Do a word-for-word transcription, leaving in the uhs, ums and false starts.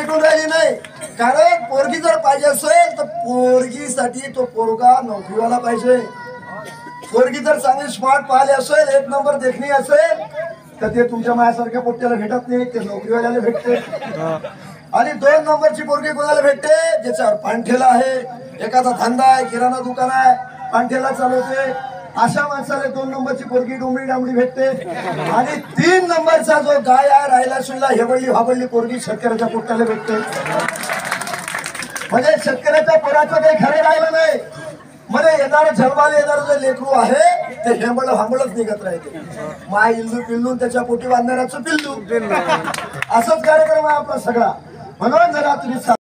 भेटून राहिली नाही. कारण पोरगी जर पाहिजे असेल तर पोरगीसाठी तो पोरगा नोकरीवाला पाहिजे. पोरगी जर चांगली स्मार्ट पाहिली असेल, एक नंबर देखणी असेल, तर ते तुमच्या माझ्यासारख्या पोट्याला भेटत नाही, ते नोकरीवाल्याला भेटते. आणि दोन नंबरची पोरगी कोणाला भेटते? ज्याच्यावर पांठेला आहे, एखादा धंदा आहे, किराणा दुकान आहे, पांठेला चालवते, अशा माणसाला दोन नंबरची पोरगी डोंबरी डांबडी भेटते. आणि तीन नंबरचा जो गाय आहे, राहिला सुनला हेवडली हाबडली पोरगी शेतकऱ्याच्या पोट्याला भेटते. म्हणजे शेतकऱ्याच्या पोराचं काही खरं राहिलं नाही. मध्ये येणारं जन्माला येणारं जे लेकरू आहे ते हेंबळ हांबळच निघत राहते. माय इल्लू पिल्लू त्याच्या पोटी बांधणाऱ्याचं पिल्लू. असंच कार्यक्रम आहे आपला सगळा. म्हणून जरा तुम्ही